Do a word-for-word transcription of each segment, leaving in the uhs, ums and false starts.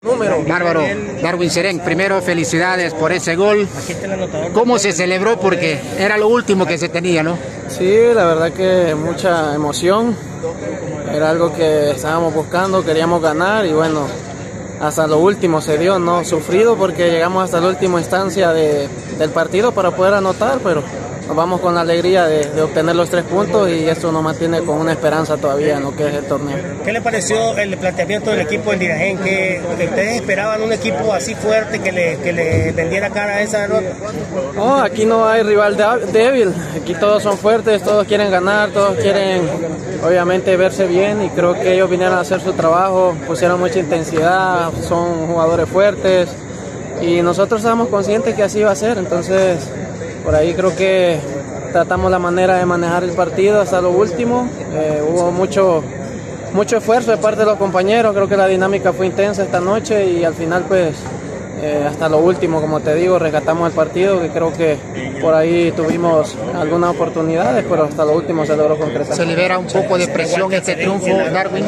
número. Bárbaro. Darwin Serén, primero felicidades por ese gol. ¿Cómo se celebró? Porque era lo último que se tenía, ¿no? Sí, la verdad que mucha emoción. Era algo que estábamos buscando, queríamos ganar y bueno, hasta lo último se dio, ¿no? Sufrido porque llegamos hasta la última instancia de, del partido para poder anotar, pero nos vamos con la alegría de, de obtener los tres puntos y esto nos mantiene con una esperanza todavía en lo que es el torneo. ¿Qué le pareció el planteamiento del equipo del Diragen? ¿Que ustedes esperaban un equipo así fuerte que le, que le vendiera cara a esa derrota? No, aquí no hay rival débil, aquí todos son fuertes, todos quieren ganar, todos quieren obviamente verse bien y creo que ellos vinieron a hacer su trabajo, pusieron mucha intensidad, son jugadores fuertes y nosotros estábamos conscientes que así iba a ser, entonces por ahí creo que tratamos la manera de manejar el partido hasta lo último. Eh, hubo mucho, mucho esfuerzo de parte de los compañeros, creo que la dinámica fue intensa esta noche y al final pues eh, hasta lo último, como te digo, rescatamos el partido, que creo que por ahí tuvimos algunas oportunidades, pero hasta lo último se logró concretar. Se libera un poco de presión este triunfo, Darwin,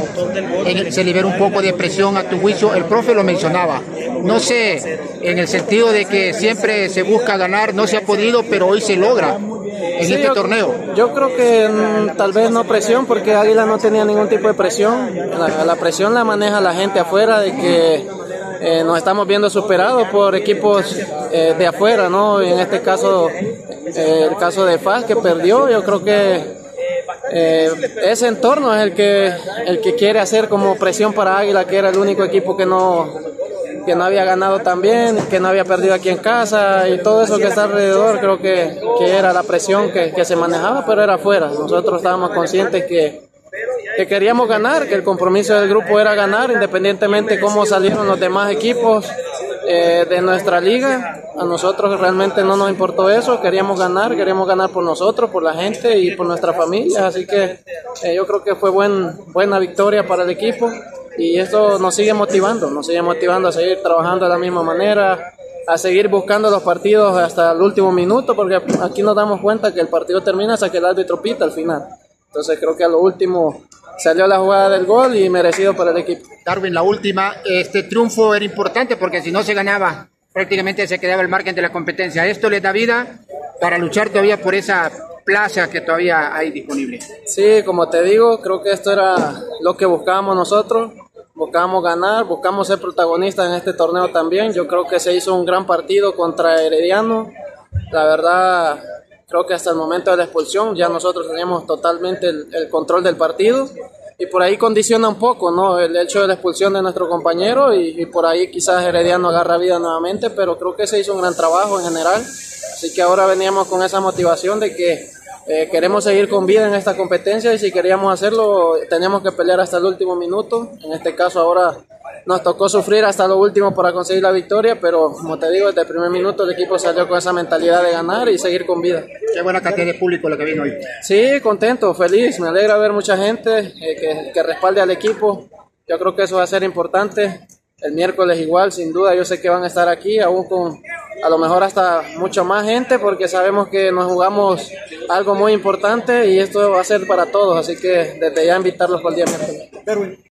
se libera un poco de presión a tu juicio, el profe lo mencionaba. No sé, en el sentido de que siempre se busca ganar, no se ha podido, pero hoy se logra en sí, este yo, torneo. Yo creo que mm, tal vez no presión, porque Águila no tenía ningún tipo de presión. La, la presión la maneja la gente afuera, de que eh, nos estamos viendo superados por equipos eh, de afuera, ¿no? En este caso, eh, el caso de F A S que perdió, yo creo que Eh, ese entorno es el que, el que quiere hacer como presión para Águila, que era el único equipo que no, que no había ganado tan bien, que no había perdido aquí en casa y todo eso que está alrededor, creo que, que era la presión que, que se manejaba, pero era afuera. Nosotros estábamos conscientes que, que queríamos ganar, que el compromiso del grupo era ganar, independientemente de cómo salieron los demás equipos eh, de nuestra liga. A nosotros realmente no nos importó eso, queríamos ganar, queríamos ganar por nosotros, por la gente y por nuestra familia, así que eh, yo creo que fue buen, buena victoria para el equipo y esto nos sigue motivando, nos sigue motivando a seguir trabajando de la misma manera, a seguir buscando los partidos hasta el último minuto, porque aquí nos damos cuenta que el partido termina hasta que el árbitro pita al final. Entonces creo que a lo último salió la jugada del gol y merecido para el equipo. Darwin, la última, este triunfo era importante porque si no se ganaba, prácticamente se quedaba el margen de la competencia. Esto les da vida para luchar todavía por esa plaza que todavía hay disponible. Sí, como te digo, creo que esto era lo que buscábamos nosotros. Buscábamos ganar, buscamos ser protagonistas en este torneo también. Yo creo que se hizo un gran partido contra Herediano. La verdad, creo que hasta el momento de la expulsión ya nosotros teníamos totalmente el, el control del partido. Y por ahí condiciona un poco, ¿no? El hecho de la expulsión de nuestro compañero y, y por ahí quizás Herediano agarra vida nuevamente, pero creo que se hizo un gran trabajo en general. Así que ahora veníamos con esa motivación de que eh, queremos seguir con vida en esta competencia y si queríamos hacerlo teníamos que pelear hasta el último minuto. En este caso ahora nos tocó sufrir hasta lo último para conseguir la victoria, pero como te digo, desde el primer minuto el equipo salió con esa mentalidad de ganar y seguir con vida. Qué buena cantidad de público lo que vino hoy. Sí, contento, feliz, me alegra ver mucha gente eh, que, que respalde al equipo. Yo creo que eso va a ser importante. El miércoles igual, sin duda, yo sé que van a estar aquí, aún con a lo mejor hasta mucho más gente, porque sabemos que nos jugamos algo muy importante y esto va a ser para todos, así que desde ya invitarlos para el día miércoles.